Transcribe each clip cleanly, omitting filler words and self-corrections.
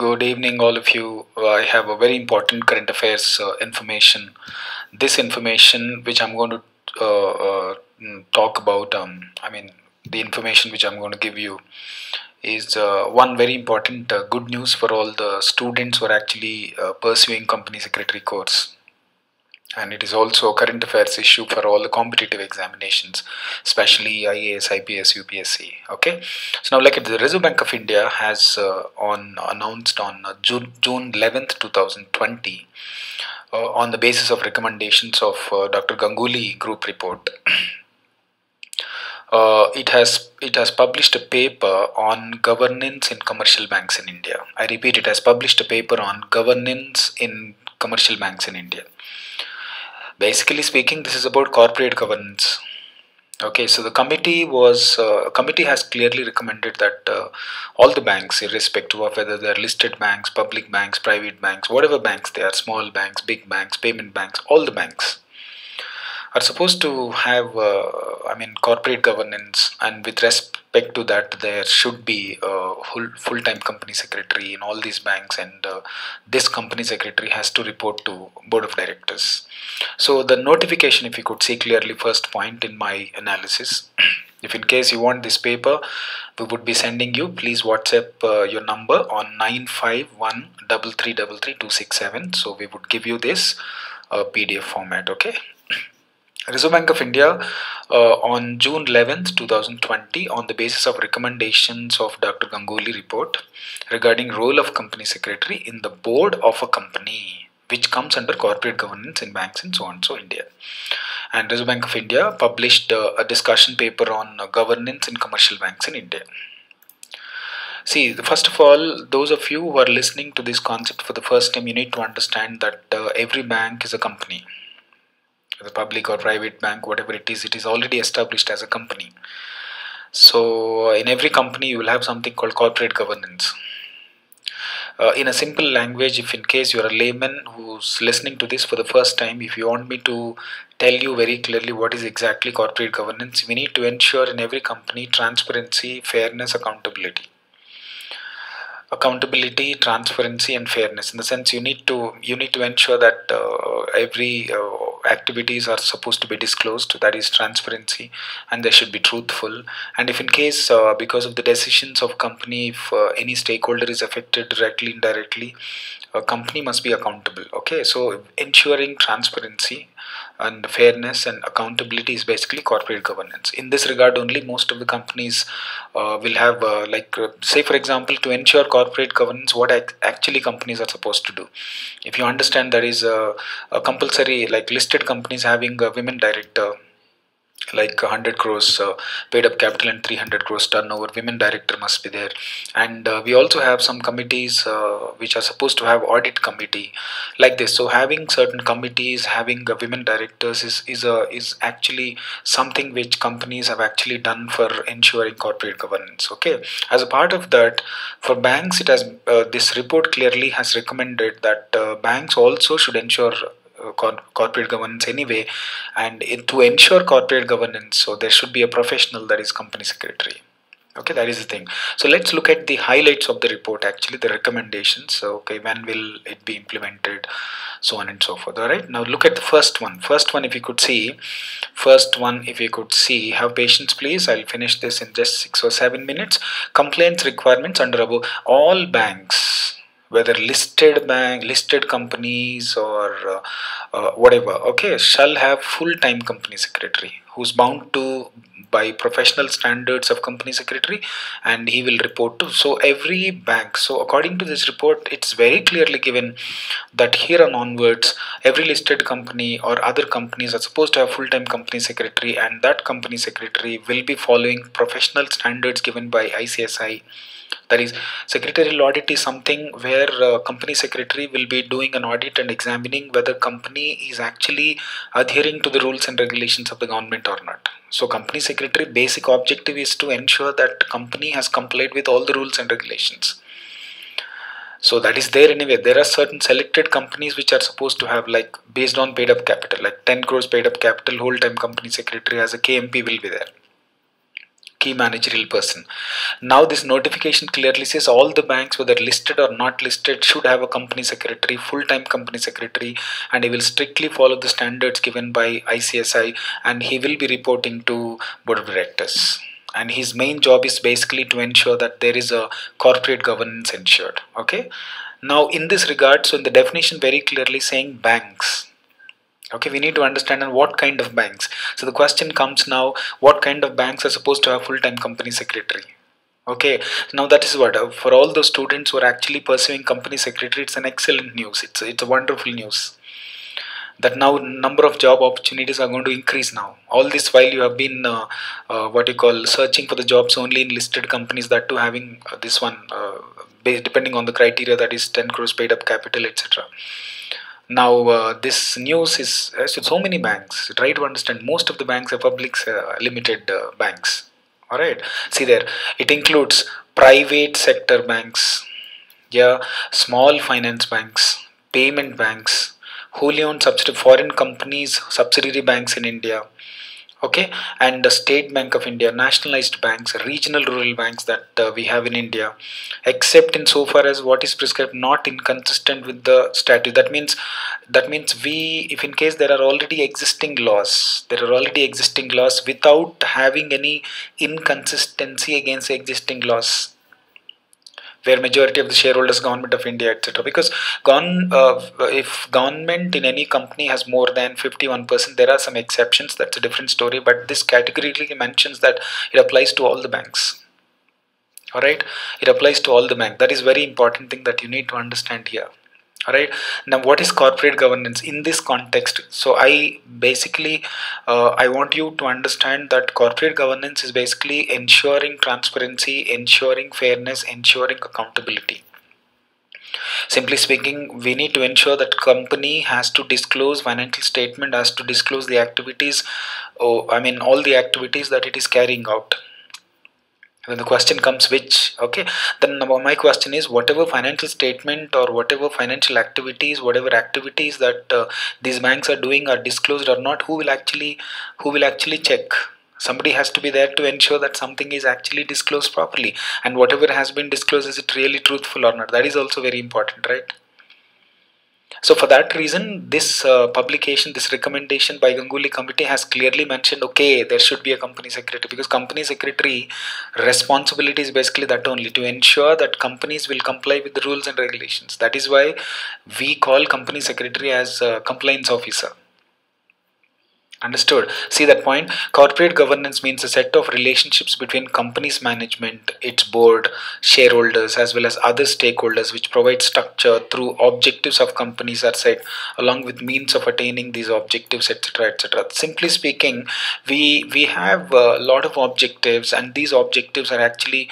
Good evening, all of you. I have a very important current affairs information. This information, which I'm going to talk about, the information which I'm going to give you is one very important good news for all the students who are actually pursuing company secretary course. And it is also a current affairs issue for all the competitive examinations, especially IAS, IPS, UPSC. Okay, so now, like the Reserve Bank of India has announced on June 11th, 2020, on the basis of recommendations of Dr. Ganguly Group report. It has published a paper on governance in commercial banks in India. I repeat, it has published a paper on governance in commercial banks in India. Basically speaking, this is about corporate governance. Okay, so the committee has clearly recommended that all the banks, irrespective of whether they are listed banks, public banks, private banks, whatever banks they are, small banks, big banks, payment banks, all the banks are supposed to have corporate governance, and with respect to that there should be a full-time company secretary in all these banks, and this company secretary has to report to board of directors. So the notification, if you could see clearly, first point in my analysis, if in case you want this paper, we would be sending you. Please WhatsApp your number on 9513333 So we would give you this PDF format. Okay. Reserve Bank of India on June 11th, 2020, on the basis of recommendations of Dr. Ganguly report regarding role of company secretary in the board of a company, which comes under corporate governance in banks and so on, so India. And Reserve Bank of India published a discussion paper on governance in commercial banks in India. See, first of all, those of you who are listening to this concept for the first time, you need to understand that every bank is a company. The public or private bank, whatever it is already established as a company. So in every company you will have something called corporate governance. In a simple language, if in case you are a layman who's listening to this for the first time, if you want me to tell you very clearly what is exactly corporate governance, we need to ensure in every company transparency, fairness, accountability, transparency, and fairness. In the sense, you need to ensure that every activities are supposed to be disclosed, that is transparency, and they should be truthful. And if in case because of the decisions of company, if any stakeholder is affected directly, indirectly, a company must be accountable. Okay, so ensuring transparency and fairness and accountability is basically corporate governance. In this regard only, most of the companies will have say for example, to ensure corporate governance, what actually companies are supposed to do. If you understand, that is a compulsory, like listed companies having a women director, like 100 crores paid up capital and 300 crores turnover, women director must be there. And we also have some committees which are supposed to have audit committee, like this. So having certain committees, having women directors is actually something which companies have actually done for ensuring corporate governance. Okay, as a part of that, for banks, it has this report clearly has recommended that banks also should ensure corporate governance anyway. And to ensure corporate governance, so there should be a professional, that is company secretary. Okay, that is the thing. So let's look at the highlights of the report, actually the recommendations. So, okay, when will it be implemented, so on and so forth. All right, now look at the first one. If you could see, have patience please, I'll finish this in just 6 or 7 minutes. Compliance requirements under above, all banks, whether listed companies or whatever, okay, shall have full-time company secretary who's bound to by professional standards of company secretary, and he will report to, so every bank. So according to this report, it's very clearly given that here on onwards, every listed company or other companies are supposed to have full-time company secretary, and that company secretary will be following professional standards given by ICSI. That is, secretarial audit is something where company secretary will be doing an audit and examining whether company is actually adhering to the rules and regulations of the government or not. So company secretary basic objective is to ensure that company has complied with all the rules and regulations. So that is there anyway. There are certain selected companies which are supposed to have, like based on paid up capital, like 10 crores paid up capital, whole time company secretary as a KMP will be there. key managerial person. Now this notification clearly says all the banks, whether listed or not listed, should have a company secretary, full-time company secretary, and he will strictly follow the standards given by ICSI, and he will be reporting to board of directors. And his main job is basically to ensure that there is a corporate governance ensured. Okay. Now in this regard, so in the definition very clearly saying banks. Okay, we need to understand what kind of banks. So the question comes now, what kind of banks are supposed to have full-time company secretary? Okay, now that is what, for all those students who are actually pursuing company secretary, it's an excellent news. It's a wonderful news that now number of job opportunities are going to increase now. All this while you have been what you call searching for the jobs only in listed companies, that too having this one depending on the criteria, that is 10 crores paid up capital, etc. Now this news is so many banks. Try to understand, most of the banks are public limited banks. All right, see there, it includes private sector banks, yeah, small finance banks, payment banks, wholly owned subsidiary foreign companies, subsidiary banks in India, okay, and the State Bank of India, nationalized banks, regional rural banks that we have in India, except in so far as what is prescribed not inconsistent with the statute. That means we, if in case there are already existing laws, without having any inconsistency against existing laws, where majority of the shareholders government of India, etc. Because if government in any company has more than 51%, there are some exceptions, that's a different story, but this categorically mentions that it applies to all the banks. Alright, it applies to all the banks. That is very important thing that you need to understand here. Alright, now what is corporate governance in this context? So I basically I want you to understand that corporate governance is basically ensuring transparency, ensuring fairness, ensuring accountability. Simply speaking, we need to ensure that company has to disclose financial statement, has to disclose the activities, all the activities that it is carrying out. When the question comes which, okay, then my question is, whatever financial statement or whatever financial activities, whatever activities that these banks are doing are disclosed or not, who will actually check? Somebody has to be there to ensure that something is actually disclosed properly, and whatever has been disclosed, is it really truthful or not? That is also very important, right? So for that reason, this publication, this recommendation by Ganguly committee has clearly mentioned, okay, there should be a company secretary, because company secretary responsibility is basically that only, to ensure that companies will comply with the rules and regulations. That is why we call company secretary as a compliance officer. Understood? See that point? Corporate governance means a set of relationships between company's management, its board, shareholders, as well as other stakeholders, which provide structure through objectives of companies are set, along with means of attaining these objectives, etc., etc. Simply speaking, we have a lot of objectives, and these objectives are actually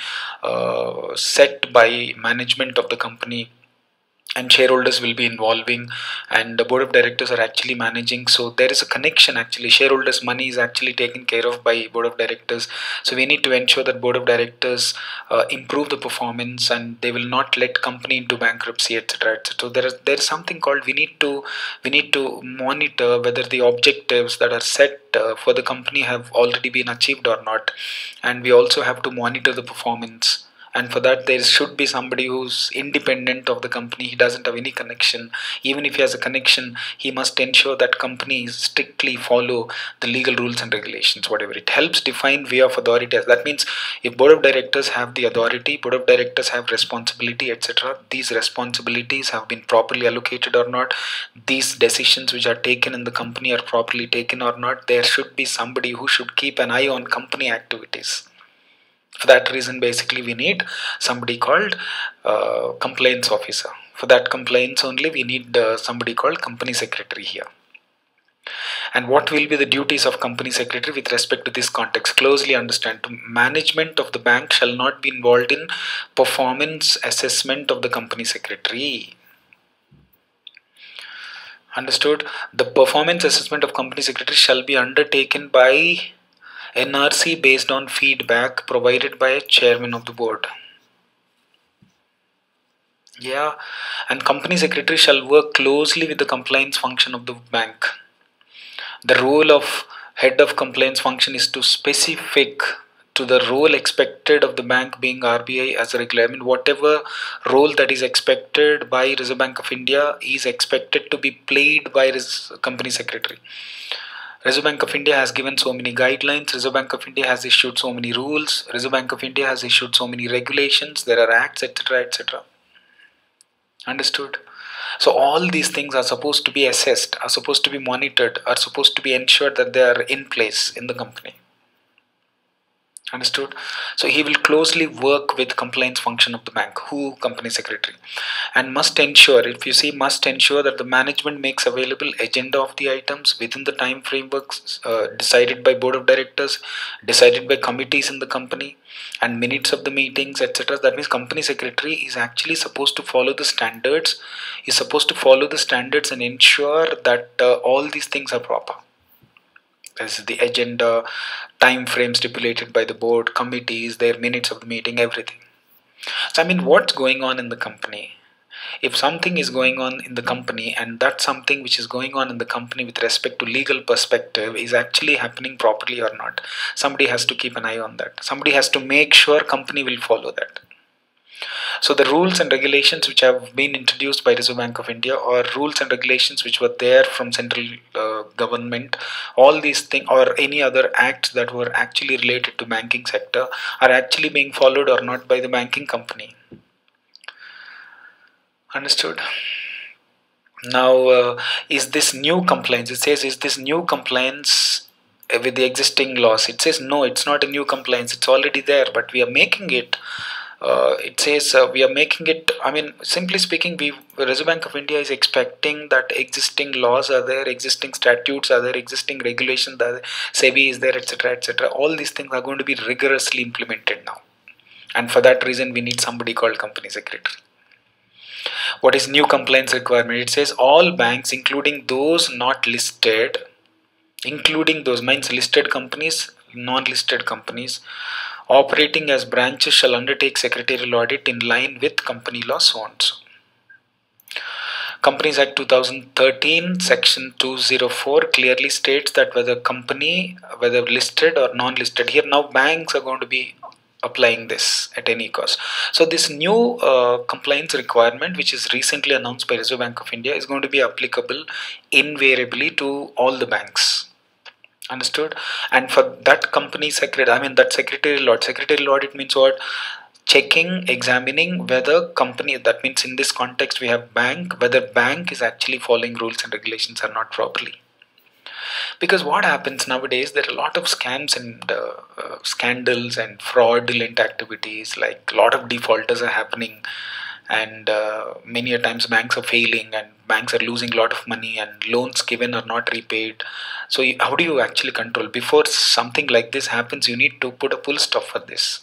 set by management of the company, and shareholders will be involving, and the board of directors are actually managing. So there is a connection, actually shareholders money is actually taken care of by board of directors. So we need to ensure that board of directors improve the performance, and they will not let company into bankruptcy, etc., etc. So there is something called, we need to monitor whether the objectives that are set for the company have already been achieved or not, and we also have to monitor the performance. And for that, there should be somebody who's independent of the company. He doesn't have any connection. Even if he has a connection, he must ensure that companies strictly follow the legal rules and regulations, whatever. It helps define way of authority. That means if board of directors have the authority, board of directors have responsibility, etc., these responsibilities have been properly allocated or not, these decisions which are taken in the company are properly taken or not, there should be somebody who should keep an eye on company activities. For that reason, basically we need somebody called compliance officer. For that compliance only, we need somebody called company secretary here. And what will be the duties of company secretary with respect to this context? Closely understand. Management of the bank shall not be involved in performance assessment of the company secretary. Understood? The performance assessment of company secretary shall be undertaken by NRC based on feedback provided by a chairman of the board. Yeah, and company secretary shall work closely with the compliance function of the bank. The role of head of compliance function is to specific to the role expected of the bank being RBI as a regulator. I mean, whatever role that is expected by Reserve Bank of India is expected to be played by company secretary. Reserve Bank of India has given so many guidelines. Reserve Bank of India has issued so many rules. Reserve Bank of India has issued so many regulations. There are acts, etc., etc. Understood? So all these things are supposed to be assessed, are supposed to be monitored, are supposed to be ensured that they are in place in the company. Understood? So he will closely work with compliance function of the bank, who company secretary, and must ensure, if you see, must ensure that the management makes available agenda of the items within the time frameworks decided by board of directors, decided by committees in the company, and minutes of the meetings, etc. That means company secretary is actually supposed to follow the standards, is supposed to follow the standards and ensure that all these things are proper. This is the agenda, time frame stipulated by the board, committees, their minutes of the meeting, everything. So I mean, what's going on in the company? If something is going on in the company, and that something which is going on in the company with respect to legal perspective is actually happening properly or not, somebody has to keep an eye on that. Somebody has to make sure company will follow that. So the rules and regulations which have been introduced by Reserve Bank of India, or rules and regulations which were there from central government, all these things or any other acts that were actually related to banking sector are actually being followed or not by the banking company. Understood? Now, is this new compliance? It says, is this new compliance with the existing laws? It says, no, it's not a new compliance. It's already there, but we are making it. It says we are making it. I mean, simply speaking, Reserve Bank of India is expecting that existing laws are there, existing statutes are there, existing regulations are there, SEBI is there, etc., etc. All these things are going to be rigorously implemented now, and for that reason, we need somebody called company secretary. What is new compliance requirement? It says all banks, including those not listed, including those means listed companies, non-listed companies, operating as branches shall undertake secretarial audit in line with company law, so on. So Companies Act 2013 section 204 clearly states that whether company, whether listed or non-listed, here now banks are going to be applying this at any cost. So this new compliance requirement, which is recently announced by Reserve Bank of India, is going to be applicable invariably to all the banks. Understood? And for that company secretary, I mean that secretarial audit means what? Checking, examining whether company, that means in this context we have bank, whether bank is actually following rules and regulations or not properly. Because what happens nowadays, there are a lot of scams and scandals and fraudulent activities, like a lot of defaulters are happening, and many a times banks are failing and banks are losing a lot of money and loans given are not repaid. So how do you actually control? Before something like this happens, you need to put a full stop for this.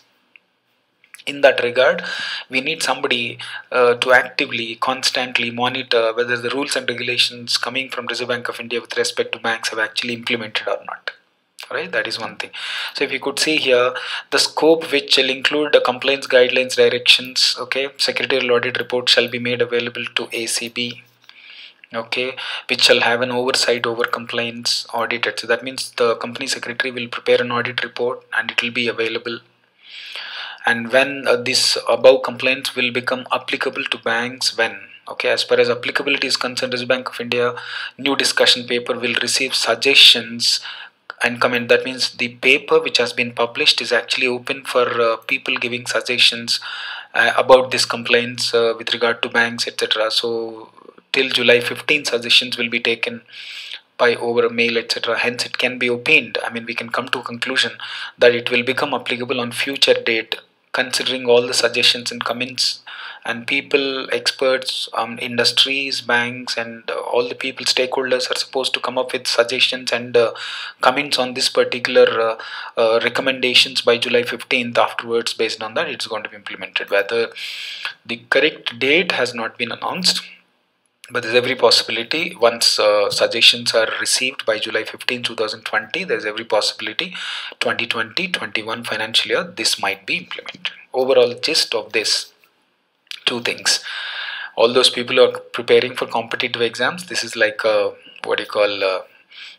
In that regard, we need somebody to actively, constantly monitor whether the rules and regulations coming from Reserve Bank of India with respect to banks have actually implemented or not. Alright, that is one thing. So if you could see here, the scope which will include the compliance guidelines, directions, okay, secretarial audit report shall be made available to ACB, okay, which shall have an oversight over compliance audited. So that means the company secretary will prepare an audit report and it will be available. And when this above compliance will become applicable to banks, when, okay, as far as applicability is concerned, Reserve Bank of India new discussion paper will receive suggestions and comment. That means the paper which has been published is actually open for people giving suggestions about this compliance with regard to banks, etc. So till July 15 suggestions will be taken by over a mail, etc. Hence it can be opined, I mean we can come to a conclusion that it will become applicable on future date, considering all the suggestions and comments and people, experts, industries, banks, and all the people, stakeholders are supposed to come up with suggestions and comments on this particular recommendations by July 15th. Afterwards, based on that, it's going to be implemented. Whether the correct date has not been announced, but there's every possibility once suggestions are received by July 15, 2020, there's every possibility 2020-21 financial year this might be implemented. Overall gist of this, two things. All those people who are preparing for competitive exams, this is like a, what you call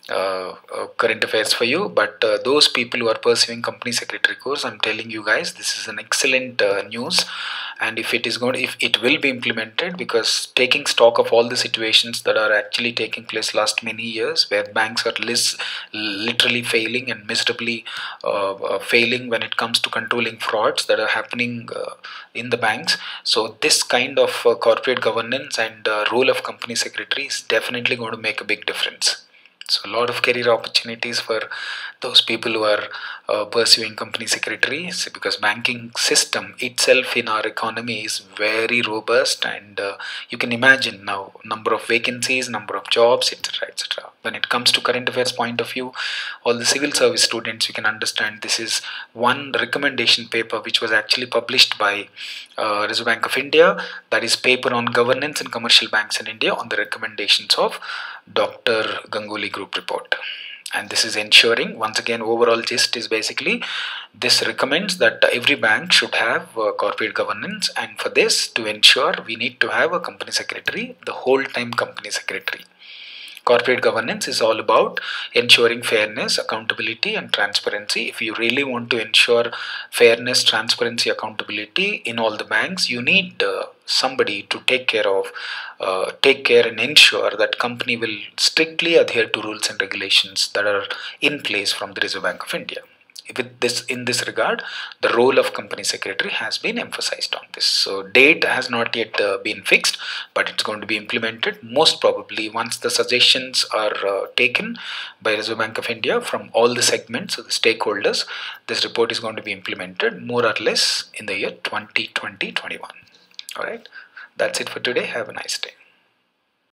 current affairs for you, but those people who are pursuing company secretary course, I'm telling you guys, this is an excellent news. And if it will be implemented, because taking stock of all the situations that are actually taking place last many years, where banks are literally failing and miserably failing when it comes to controlling frauds that are happening in the banks. So this kind of corporate governance and role of company secretary is definitely going to make a big difference. So a lot of career opportunities for those people who are pursuing company secretaries, because banking system itself in our economy is very robust, and you can imagine now number of vacancies, number of jobs, etc., etc. When it comes to current affairs point of view, all the civil service students, you can understand this is one recommendation paper which was actually published by Reserve Bank of India, that is paper on governance in commercial banks in India on the recommendations of Dr. Ganguly Group report. And this is ensuring, once again, overall gist is basically this recommends that every bank should have corporate governance, and for this to ensure we need to have a company secretary, the whole time company secretary. Corporate governance is all about ensuring fairness, accountability, and transparency. If you really want to ensure fairness, transparency, accountability in all the banks, you need somebody to take care and ensure that company will strictly adhere to rules and regulations that are in place from the Reserve Bank of India. In this regard, the role of company secretary has been emphasized on this. So date has not yet been fixed, but it's going to be implemented most probably once the suggestions are taken by Reserve Bank of India from all the segments of the stakeholders. This report is going to be implemented more or less in the year 2020-21. All right, that's it for today. Have a nice day.